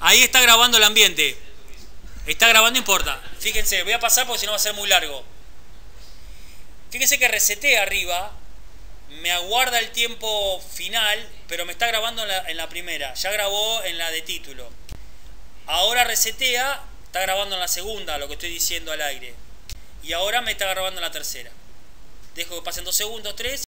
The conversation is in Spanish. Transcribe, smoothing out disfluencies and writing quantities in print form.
Ahí está grabando el ambiente. Está grabando, importa. Fíjense, voy a pasar porque si no va a ser muy largo. Fíjense que reseté arriba. Me aguarda el tiempo final, pero me está grabando en la primera. Ya grabó en la de título. Ahora resetea, está grabando en la segunda, lo que estoy diciendo al aire. Y ahora me está grabando en la tercera. Dejo que pasen 2 segundos, 3.